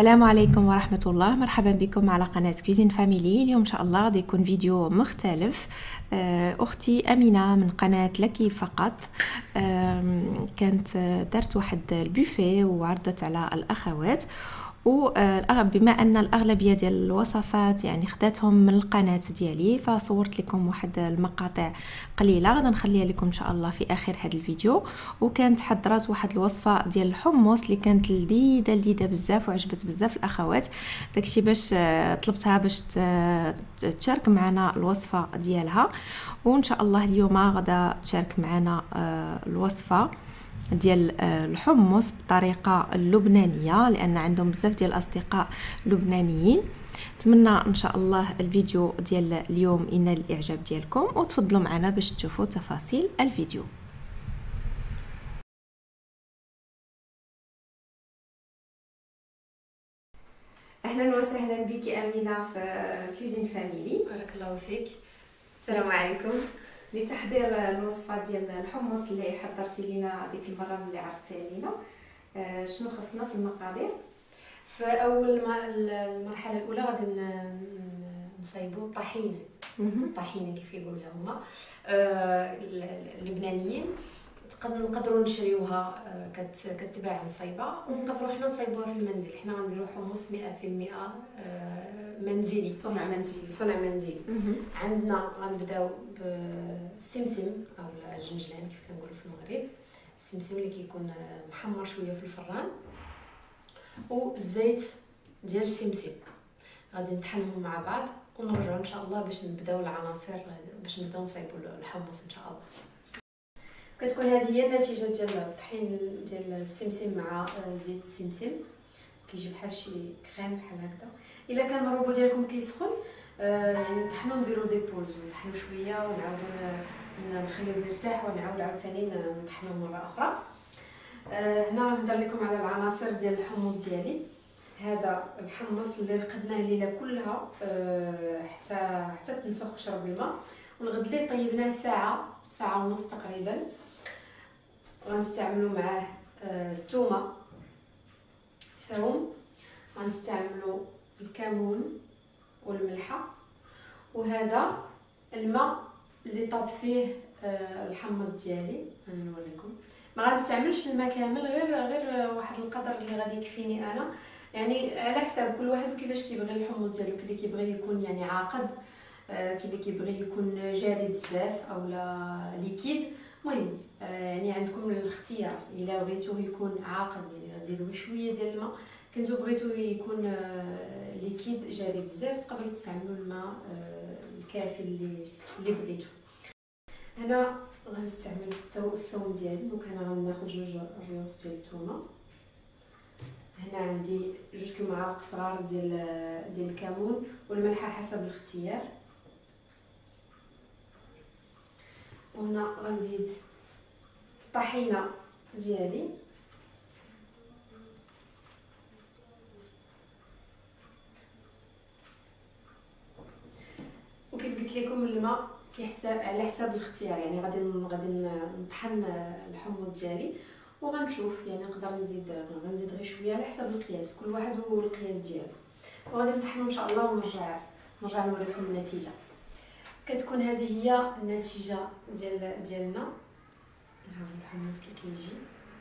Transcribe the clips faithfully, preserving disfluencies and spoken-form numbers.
السلام عليكم ورحمة الله. مرحبا بكم على قناة كوزين فاميلي. اليوم إن شاء الله غادي يكون فيديو مختلف. أختي أمينة من قناة لك فقط كانت درت واحد البوفيه وعرضت على الأخوات، وبما ان الاغلبيه ديال الوصفات يعني خداتهم من القناه ديالي، فصورت لكم واحد المقاطع قليله غادي نخليها لكم ان شاء الله في اخر هذا الفيديو. وكانت حضرت واحد الوصفه ديال الحمص اللي كانت لذيذه لذيذه بزاف وعجبت بزاف الاخوات، داكشي باش طلبتها باش تشارك معنا الوصفه ديالها. وان شاء الله اليوم غادا تشارك معنا الوصفه ديال الحمص بطريقه اللبنانيه، لان عندهم بزاف ديال الاصدقاء لبنانيين. نتمنى ان شاء الله الفيديو ديال اليوم ينال الاعجاب ديالكم، وتفضلوا معنا باش تشوفوا تفاصيل الفيديو. اهلا وسهلا بك امينه في كوزين فاميلي. بارك الله فيك. السلام عليكم. لتحضير الوصفه ديال الحمص اللي حضرتي لينا ديك المره اللي عرضتي لينا، شنو خصنا في المقادير؟ في اول ما المرحله الاولى غادي نصايبوا الطحينه. الطحينه كيف يقولوا هما اللبنانيين، نقدروا نشريوها كتباع مصايبه، ونقدروا حنا نصايبوها في المنزل. حنا غنديروا حمص مئة في المئة منزلي، صنع منزلي صنع منزلي. عندنا غنبداو بالسمسم او الجنجلان كيف كنقولوا في المغرب، السمسم اللي كيكون محمر شويه في الفران، والزيت ديال السمسم غادي نطحنهم مع بعض، ونرجعوا ان شاء الله باش نبداو العناصر باش نبداو نصايبوا الحمص ان شاء الله. كتكون هذه هي النتيجه ديال الطحين ديال السمسم مع زيت السمسم، كيجي بحال شي كريم بحال هكذا. الا كان الروبو ديالكم كيسخن يعني نطحنوا نديروا دي بوز، نطحنوا شويه ونعاودوا نخليوه يرتاح ونعاود عاوتاني نطحنوه مره اخرى. هنا غنهضر لكم على العناصر ديال الحمص ديالي. هذا الحمص اللي رقدناه الليله كلها حتى حتى تنفخ وشرب الماء، ونغد ليه طيبناه ساعه ساعه ونص تقريبا. غنستعملوا معاه الثومه، ثوم، غنستعملوا الكمون والملحه، وهذا الماء اللي طاب فيه الحمص ديالي. انا نوريكم، ما غنستعملش الماء كامل، غير غير واحد القدر اللي غادي يكفيني انا، يعني على حساب كل واحد وكيفاش كيبغي الحمص ديالو. كاين اللي كيبغي يكون يعني عاقد، كاين اللي كيبغي يكون جاري بزاف اولا ليكيد. المهم يعني عندكم الاختيار، الا بغيتوه يكون عاقد يعني غتزيدوا شويه ديال الماء، كنتو بغيتوه يكون ليكيد جاري بزاف تقدروا تستعملوا الماء الكافي اللي اللي بغيتو. هنا غنستعمل الثوم ديالي، دونك انا غناخذ جوج ريوس ديال الثومه. هنا عندي جوج المعالق صغار ديال ديال الكمون والملحه حسب الاختيار. وهنا غنزيد الطحينه ديالي، وكيف قلت لكم الماء كيحسب على حساب الاختيار، يعني غادي غادي نطحن الحمص ديالي وغنشوف، يعني نقدر نزيد غنزيد غير شويه على حسب القياس، كل واحد والقياس ديالو. وغادي نطحنو ان شاء الله ونرجع نرجع نوريكم النتيجه. كتكون هذه هي النتيجه ديال ديالنا. ها هو الحمص كي كيجي،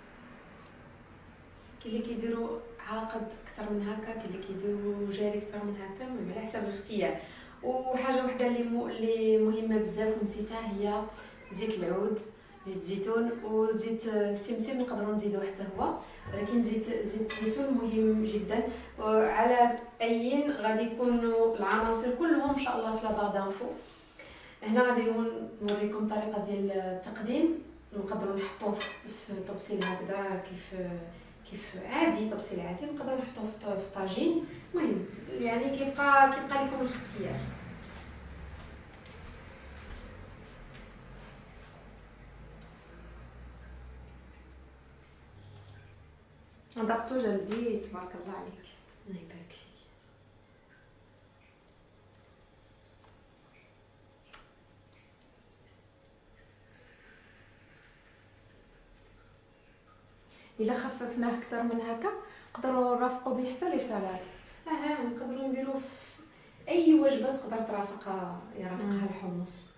كاين اللي كيديروا عاقد اكثر من هكا، كاين اللي كيديروا جاري اكثر من هكا، على حسب الاختيار. وحاجه وحده اللي مو اللي مهمه بزاف ونسيتها هي زيت العود، زيت الزيتون وزيت السمسم نقدروا نزيدوه حتى هو، ولكن زيت زيت الزيتون مهم جدا. وعلى ايين غادي يكونوا العناصر كلهم ان شاء الله في لابار دانفو. هنا غادي نوريكم الطريقه ديال التقديم. نقدروا نحطوه في طبسيل هكذا كيف كيف عادي، طبسيل عادي، نقدروا نحطوه في طاجين. المهم يعني كيبقى كيبقى لكم الاختيار. ضغطو جلدي تبارك الله عليك. الله يبارك فيك. الا خففناه اكثر من هكا نقدروا نرافقوا به حتى لي سالاد. اها نقدروا نديروا في اي وجبه تقدر ترافقها يرافقها الحمص.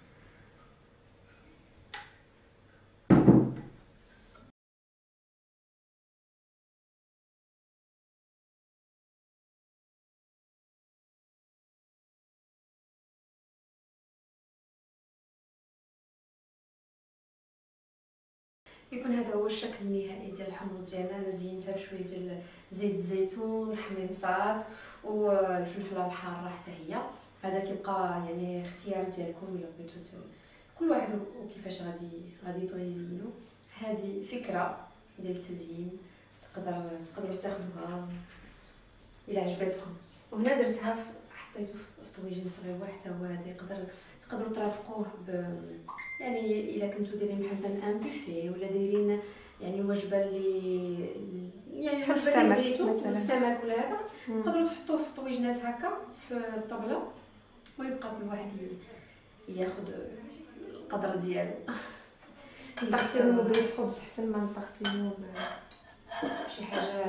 يكون هذا هو الشكل النهائي ديال الحمص ديالنا. انا زينتها بشويه ديال زيت الزيتون والحميمصات والفلفله الحاره حتى هي. هذا كيبقى يعني اختيار ديالكم الا بغيتو، كل واحد وكيفاش غادي غادي يبغي يزينو. هذه فكره ديال التزيين تقدر تقدروا تاخذوها الى عجبتكم. وهنا درتها حطيته في طويجين صغيور حتى هو هذا يقدر تقدروا ترافقوه ب يعني الا كنتو دايرين مثلا ان بوفي ولا دايرين يعني وجبه اللي يعني بحال وجبه اللي السمك بغيتو مثلا، السمك ولا هذا تقدروا تحطوه في طويجنات هكا في الطبله ويبقى كل واحد ياخذ القدر ديالو. نطختينو بالخبز احسن ما نطختينو شي حاجه.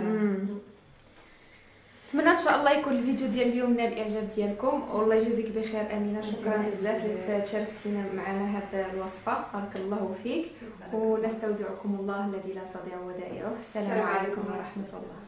نتمنى ان شاء الله يكون الفيديو ديال اليوم نال الاعجاب ديالكم، والله يجازيك بخير امينه. شكرا بزاف اللي تشاركتينا معنا هذه الوصفه، بارك الله فيك. ونستودعكم الله الذي لا تضيع ودائعه. السلام عليكم ورحمه الله.